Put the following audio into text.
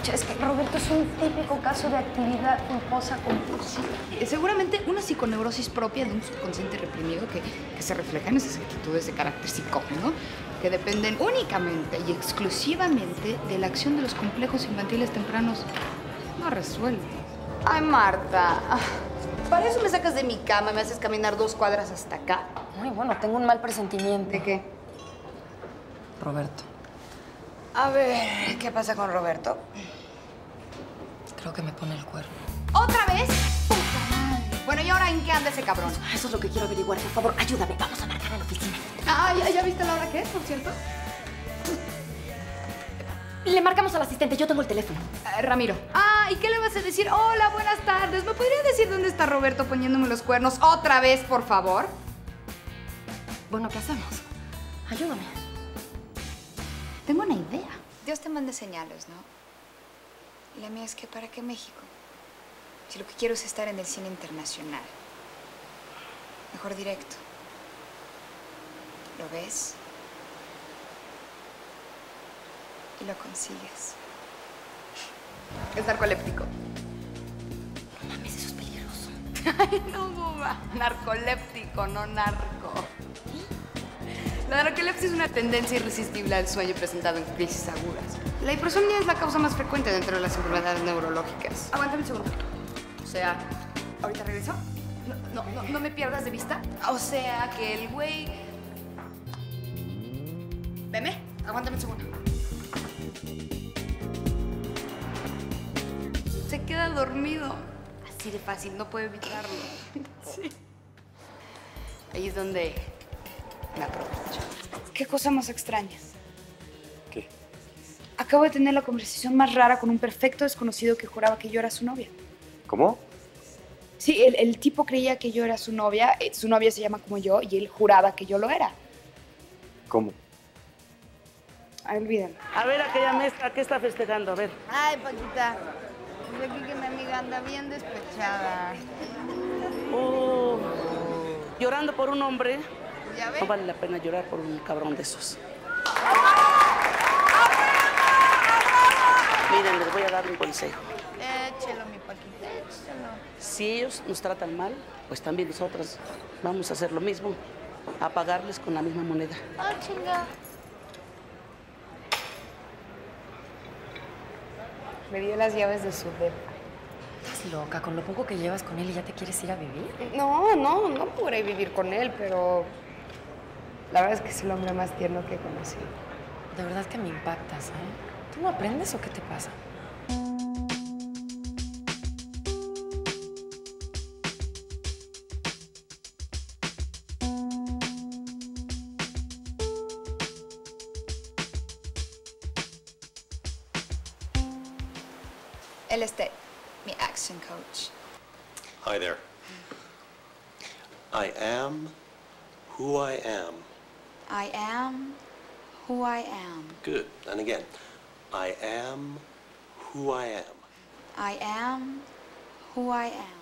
Escucha, es que Roberto es un típico caso de actividad culposa compulsiva. Seguramente una psiconeurosis propia de un subconsciente reprimido que se refleja en esas actitudes de carácter psicógeno que dependen únicamente y exclusivamente de la acción de los complejos infantiles tempranos no resueltos. Ay, Marta, para eso me sacas de mi cama, me haces caminar 2 cuadras hasta acá. Ay, bueno, tengo un mal presentimiento. ¿De qué? Roberto. A ver, ¿qué pasa con Roberto? Creo que me pone el cuerno. ¿Otra vez? ¡Puta madre! Bueno, ¿y ahora en qué anda ese cabrón? Eso es lo que quiero averiguar. Por favor, ayúdame. Vamos a marcar a la oficina. Ah, ¿ya viste la hora que es, por cierto? Le marcamos al asistente. Yo tengo el teléfono. Ramiro. Ah, ¿y qué le vas a decir? Hola, buenas tardes. ¿Me podría decir dónde está Roberto poniéndome los cuernos otra vez, por favor? Bueno, ¿qué hacemos? Ayúdame. Tengo una idea. Dios te mande señales, ¿no? Y la mía es que ¿para qué México? Si lo que quiero es estar en el cine internacional. Mejor directo. ¿Lo ves? Y lo consigues. Es narcoléptico. No mames, eso es peligroso. Ay, no, boba. Narcoléptico, no narco. La narcolepsia es una tendencia irresistible al sueño presentado en crisis agudas. La hipersomnia es la causa más frecuente dentro de las enfermedades neurológicas. Aguántame un segundo. O sea, ¿ahorita regreso? No me pierdas de vista. O sea, que el güey... Veme, aguántame un segundo. Se queda dormido. Así de fácil, no puedo evitarlo. Sí. Ahí es donde me aprovecho. ¿Qué cosa más extraña? ¿Qué? Acabo de tener la conversación más rara con un perfecto desconocido que juraba que yo era su novia. ¿Cómo? Sí, el tipo creía que yo era su novia se llama como yo, y él juraba que yo lo era. ¿Cómo? Ay, olvídalo. A ver, aquella maestra, ¿qué está festejando? A ver. Ay, Paquita, pues aquí que mi amiga anda bien despechada. Llorando por un hombre, ¿Ya ves? no vale la pena llorar por un cabrón de esos. Miren, les voy a dar un consejo. Échelo, mi Paquita, échelo. Si ellos nos tratan mal, pues también nosotros vamos a hacer lo mismo, a pagarles con la misma moneda. Ah, chinga. Me dio las llaves de su depa. Estás loca. Con lo poco que llevas con él y ya te quieres ir a vivir. No podré vivir con él, pero la verdad es que es el hombre más tierno que he conocido. De verdad que me impactas, ¿eh? ¿Tú no aprendes o qué te pasa? Él es mi action coach. Hi there. I am who I am. I am who I am. Good. And again, I am who I am. I am who I am.